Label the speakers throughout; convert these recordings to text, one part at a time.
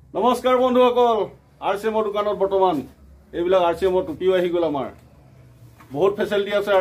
Speaker 1: নমস্কাৰ বন্ধুসকল আৰচিএমৰ দোকানত বৰ্তমান এইবিলাক আৰচিএমৰ টুপিও আহি গ'ল আমাৰ বহুত ফেচিলিটি আছে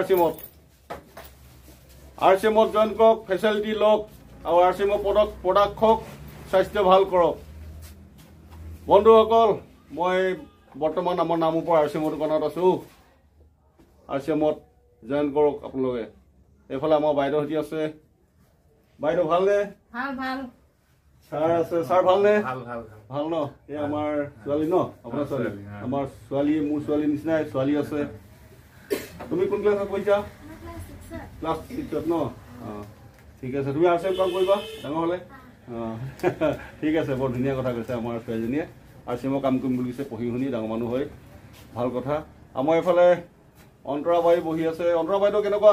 Speaker 1: আৰচিএমত জইন কৰক ফেচিলিটি লওক আৰু আৰচিএমৰ প্ৰডাক্ট খওক স্বাস্থ্য ভাল কৰক বন্ধুসকল মই বৰ্তমান আমাৰ নামৰপৰা আৰচিএমৰ দোকানত আছো আৰচিএমত জইন কৰক আপোনালোকে এইফালে আমাৰ বাইদেউহতি আছে বাইদেউ ভালনে
Speaker 2: ভাল ভাল
Speaker 1: ছাৰ আছে ছাৰ ভালনে
Speaker 3: ভাল ভাল
Speaker 1: ভাল ন এই আমাৰ ছোৱালী ন আপোনাৰ ছোৱালী আমাৰ ছোৱালী মোৰ ছোৱালী নিচিনাই ছোৱালী আছে তুমি কোন ক্লাছত পঢ়িছা ক্লাছ 6ত ন ঠিক আছে তুমি আৰচিএম কাম কৰিবা ডাঙৰ হ'লে ঠিক আছে বৰ ধুনীয়া কথা কৈছে আমাৰ ছোৱালীজনীয়ে আৰচিএমৰ কাম কৰিম বুলি কৈছে পঢ়ি শুনি ডাঙৰ মানুহ হয় ভাল কথা আমাৰ এইফালে অন্তৰা বাই বহি আছে অন্তৰা বাইদেউ কেনেকুৱা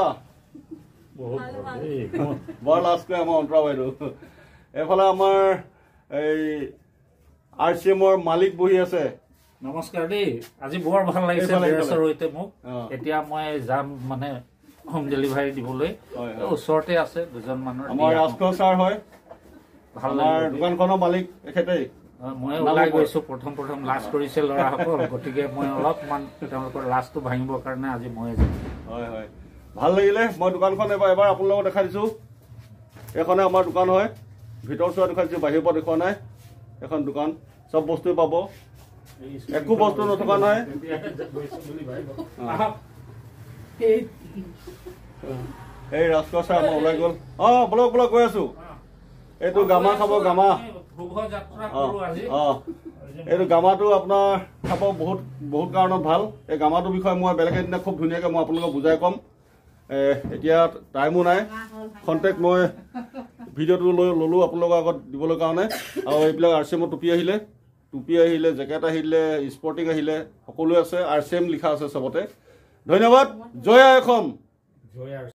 Speaker 1: বৰ লাজ কৰে আমাৰ অন্তৰা বাইদেউ এইফালে আমাৰ এই আৰচিএমৰ মালিক বহি আছে
Speaker 3: নমস্কাৰ দেই আজি বৰ ভাল লাগিছে বেৰেছৰ হৈতে মোক এতিয়া মই যাম মানে হোম ডেলিভাৰী দিবলৈ ওচৰতে আছে দুজন মানুহ
Speaker 1: আমাৰ ৰাজখোৱা ছাৰ হয় ভাল আমাৰ দোকানখনৰ মালিক এখেতেই
Speaker 3: মই ওলাই গৈছো প্ৰথম লাজ কৰিছে ল'ৰাসকল গতিকে মই অলপমান তেওঁলোকৰ লাজটো ভাঙিবৰ কাৰণে আজি মই যাম
Speaker 1: হয় হয় ভাল লাগিলে মই দোকানখন এবাৰ আপোনালোকক দেখাই দিছো এইখনে আমাৰ দোকান হয় ভিতৰ চোৱা দেখাই দিছো বাহিৰৰ পৰা দেখুৱা নাই এখন দোকান চব বস্তু পাব একো বস্তু নথকা নাই এই ৰাজখোৱা ছাৰ আমাৰ ওলাই গ'ল বলক বলক গৈ আছো এইটো গামা খাব গামা এইটো গামাটো আপোনাৰ খাব বহুত কাৰণত ভাল এই গামাটোৰ বিষয়ে মই বেলেগ এদিনা খুব ধুনীয়াকৈ মই আপোনালোকক বুজাই ক'ম এতিয়া টাইমো নাই কণ্টেক্ট মই ভিডিঅ'টো ল'লোঁ আপোনালোকৰ আগত দিবলৈ কাৰণে আৰু এইবিলাক আৰচিএমৰ টুপি আহিলে জেকেট আহিলে স্পৰ্টিং আহিলে সকলোৱে আছে আৰচিএম লিখা আছে চবতে ধন্যবাদ জয় আই অসম